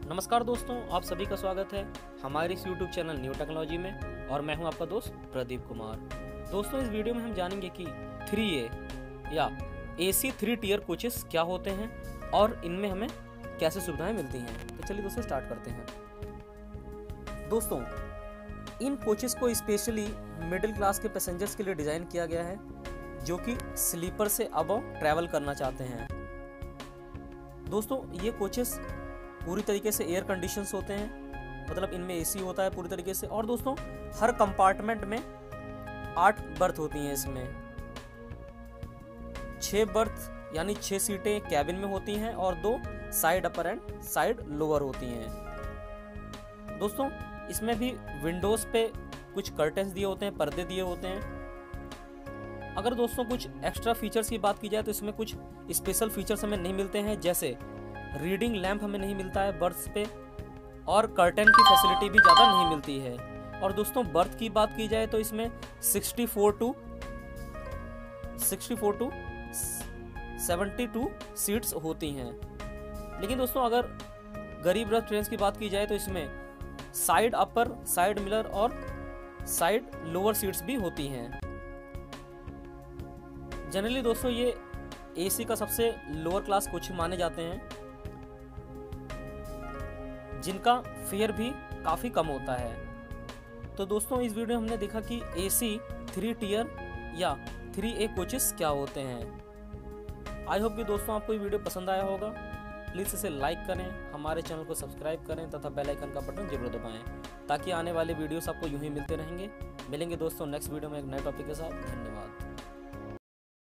नमस्कार दोस्तों, आप सभी का स्वागत है हमारे इस YouTube चैनल न्यू टेक्नोलॉजी में और मैं हूं आपका दोस्त प्रदीप कुमार। दोस्तों, इस वीडियो में हम जानेंगे कि 3A या AC 3 टियर कोचेस क्या होते हैं और इनमें हमें कैसे सुविधाएं मिलती हैं। तो चलिए दोस्तों स्टार्ट करते हैं। दोस्तों, इन कोचेस को स्पेशली मिडिल क्लास के पैसेंजर्स के लिए डिज़ाइन किया गया है जो कि स्लीपर से अबव ट्रैवल करना चाहते हैं। दोस्तों, ये कोचेस पूरी तरीके से एयर कंडीशंस होते हैं, मतलब इनमें एसी होता है पूरी तरीके से। और दोस्तों, हर कंपार्टमेंट में 8 बर्थ होती हैं। इसमें 6 बर्थ यानी 6 सीटें कैबिन में होती हैं और 2 side upper and side lower होती हैं। दोस्तों, इसमें भी विंडोज पे कुछ कर्टेन्स दिए होते हैं, पर्दे दिए होते हैं। अगर दोस्तों कुछ एक्स्ट्रा फीचर्स की बात की जाए तो इसमें कुछ स्पेशल फीचर्स हमें नहीं मिलते हैं, जैसे रीडिंग लैंप हमें नहीं मिलता है बर्थ पे और कर्टन की फैसिलिटी भी ज़्यादा नहीं मिलती है। और दोस्तों, बर्थ की बात की जाए तो इसमें 64 टू 72 सीट्स होती हैं। लेकिन दोस्तों, अगर गरीब रथ ट्रेन की बात की जाए तो इसमें साइड अपर, साइड मिलर और साइड लोअर सीट्स भी होती हैं। जनरली दोस्तों, ये एसी का सबसे लोअर क्लास कोच माने जाते हैं, जिनका फेयर भी काफ़ी कम होता है। तो दोस्तों, इस वीडियो में हमने देखा कि AC 3 टियर या 3A कोचेस क्या होते हैं। आई होप कि दोस्तों आपको ये वीडियो पसंद आया होगा। प्लीज़ इसे लाइक करें, हमारे चैनल को सब्सक्राइब करें तथा बेल आइकन का बटन जरूर दबाएं ताकि आने वाले वीडियोस आपको यूं ही मिलते रहेंगे। मिलेंगे दोस्तों नेक्स्ट वीडियो में एक नए टॉपिक के साथ। धन्यवाद।